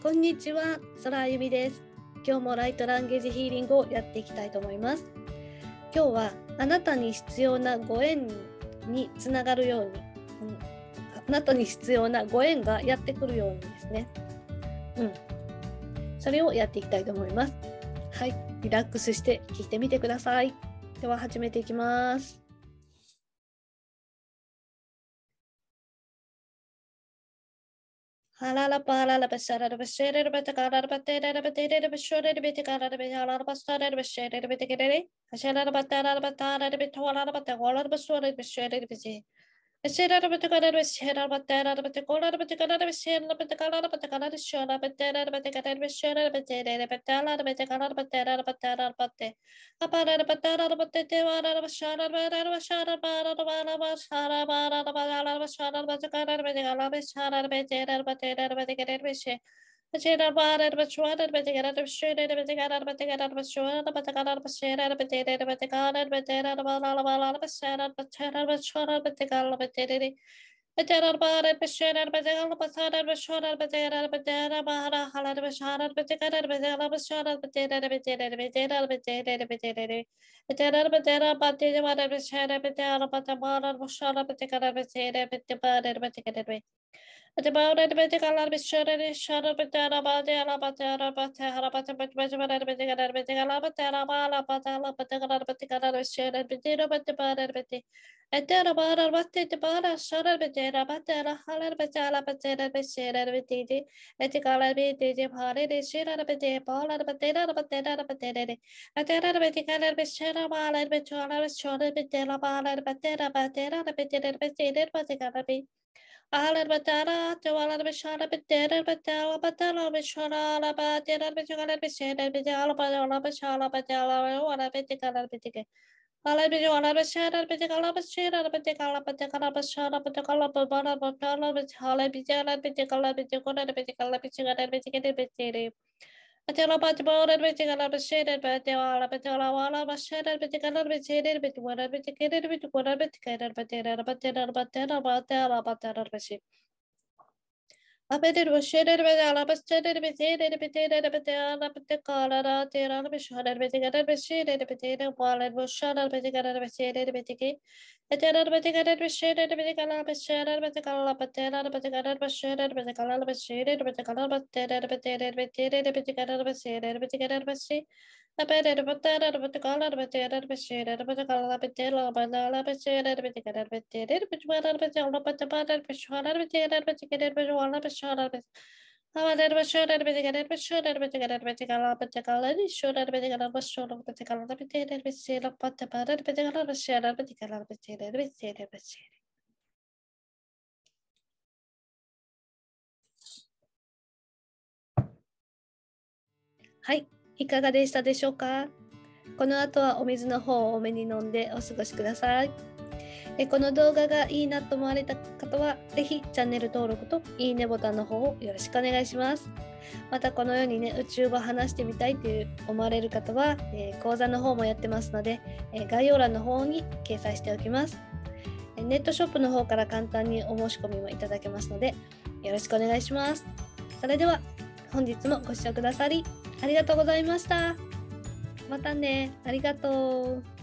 こんにちは、空あゆみです。今日もライトランゲージヒーリングをやっていきたいと思います。今日はあなたに必要なご縁につながるように、あなたに必要なご縁がやってくるようにですね。それをやっていきたいと思います。はい、リラックスして聞いてみてください。では始めていきます。ハララパララバシャララバシェレルバタカララバテレラバテレラバシュレルビテカララバハララバスタレルバシェレルビテケレレハシャララバタララバタラレビトワララバタゴララバストレルバシェレルビテシェララバタカララバシェラバタララバタゴララバタカララバシェラバタカララバタカララシュラバテララバタカララバシュラバテレレバタララバタカララバタララバタララバテアパララバタララバテテワララバシャラバラバシャラバラバラバシャラバラバラバシャラバタカララバタカララバシャラバテララバテララバテカララバシェBajera bara bachwada batigara bashira batigara batigara bashwada batigara bashira batigara batigara batigara bala bala bashara bachara bachara batigara batigara Batera bara bashira batigara batara bashara batigara batera bara hala bashara batigara batigara bashara batera batera batera batera batera Batera batera batera bara bashara batera batara bashara batigara batera batera batigara At about it, but the color is shut and shut up at Arabata, Alabata, Batara, but the shed and potato, but the butter, but the at the about what the butter, shut up at Arabata, Haller, Batala, Batera, the shed and Vititi, at the color bit, the party, the shed and the ball and potato, potato, potato. At the other, the color is shed a ball and Batala, short at the Bala, Batera, Batera, the potato, but the color be. Alar batara, tawalar bishara bitera, batala, batala, bishara, batera, bishara, bishara, bitala, batala, bishara, batala, wala bitikala bitike. Ala bijala bishara, bitikala, bishara, bitikala, bitikala, bishara, bitikala, babara, batala, bitala, bijala, bitikala, bitikala, bitikala, bitikala, bitikala, bitikala. Atela batibora, bitikala, bishara, batala, batala, wala, bishara, bitikala, bitikala, bitikala, bitikala, bitikala, bitikala, batera, batera, batera, batera, batera, bishi. Apetir başarılar ve alabastırır bitirir bitirir bitirir bitirir tirar başarılar bitirir başarılar bitirir bağlar başarılar bitirir başarılar bitirir bitirir bitirir başarılar bitirir başarılar bitirir bitirir bitirir başarılar bitirir başarılar bitirir bitirir bitirir bitirir başarılar bitirir başarılar Apetir bitirir bitirir bitirir başarılar bitirir bitirir bağlar başarılar bitirir bitirir başarılar bitirir bitirir başarılar bitirir bitirir başarılar başarılar Havalar başarılar bitirir başarılar bitirir bitirir bitirir şurar bitirir başarılar bitirir bitirir bitirir bitirir bitirir başarılar bitirir bitirir bitirir bitirir はい、いかがでしたでしょうか。この後はお水の方を多めに飲んでお過ごしください。この動画がいいなと思われた方は、ぜひチャンネル登録といいねボタンの方をよろしくお願いします。またこのようにね、宇宙語を話してみたいと思われる方は、講座の方もやってますので、概要欄の方に掲載しておきます。ネットショップの方から簡単にお申し込みもいただけますので、よろしくお願いします。それでは、本日もご視聴くださりありがとうございました。またね。ありがとう。